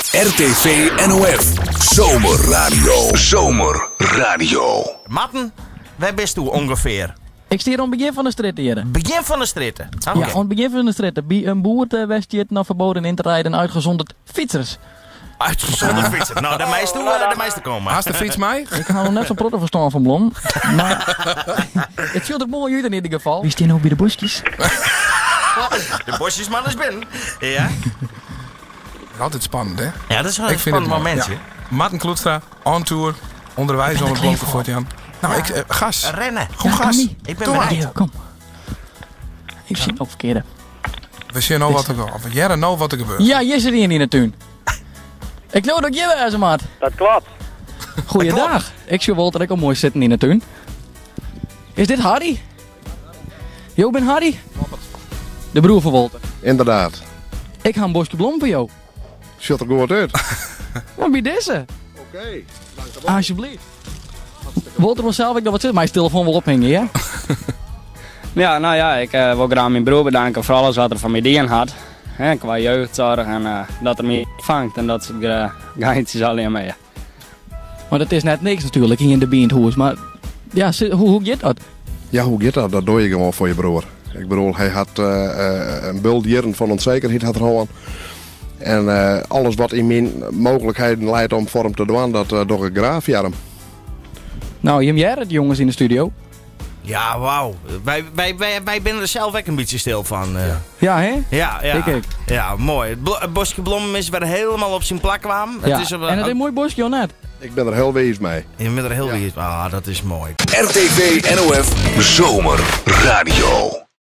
RTV NOF. Zomerradio. Zomerradio. Matten, waar bist u ongeveer? Ik sta aan het begin van de strit hier. Begin van de stritten. Ja, aan het begin van de strit. Bij een boer was je het nog verboden in te rijden en uitgezonderd fietsers. Uitgezonderd fietsen. Nou, de meeste komen. Haast de fiets mij? Ik hou nog net zo'n protte verstaan van Blom. Maar het ziet er mooi uit in ieder geval. Wie is die nou bij de bosjes? De bosjesman is binnen. Ja. Altijd spannend, hè? Ja, dat is wel een Ik vind het spannend mooi, momentje. ja. Maarten Kloetstra, on tour, onderwijs onder blok voor Jan. Nou, gas. Rennen. Gewoon Ja, gas. kan niet. Ik ben Doe maar. bereid. Ja, kom. Ik zie het ook verkeerde. We zien nou wat er gebeurt. Of jaren nou wat er gebeurt. Ja, je zit hier in de tuin. Ik geloof dat je weer, maat. Dat klopt. Goeiedag. Ik zie Walter ook al mooi zitten in de tuin. Is dit Harry? Jo, ben Harry? De broer van Walter. Inderdaad. Ik ga een bosje blom voor jou. Ziet er goed uit. Wat bij deze? Oké. Alsjeblieft. Walter wil zelf ik dat wat zit, maar hij telefoon wel ophangen, ja? Ja, nou ja, ik wil graag mijn broer bedanken voor alles wat er van mij dien had. Hè, qua jeugdzorg en dat er mij vangt en dat soort geintjes alleen mee. Maar dat is net niks natuurlijk hier in de Biendhoes. Maar ja, hoe gaat dat? Ja, hoe gaat dat? Dat doe je gewoon voor je broer. Ik bedoel, hij had een bult jaren van onzekerheid had er gewoon. En alles wat in mijn mogelijkheden leidt om voor hem te doen, dat doe ik graag voor hem. Nou, je hebt het jongens in de studio. Ja, wauw. Wij zijn er zelf ook een beetje stil van. Ja, hè? Ja. Ik ook. Ja, mooi. Het bosje blom is weer helemaal op zijn plak kwam. Ja. Het is En het is een mooi bosje, of net? Ik ben er heel wees mee. Je bent er heel weer. Ah, dat is mooi. RTV NOF. Zomerradio.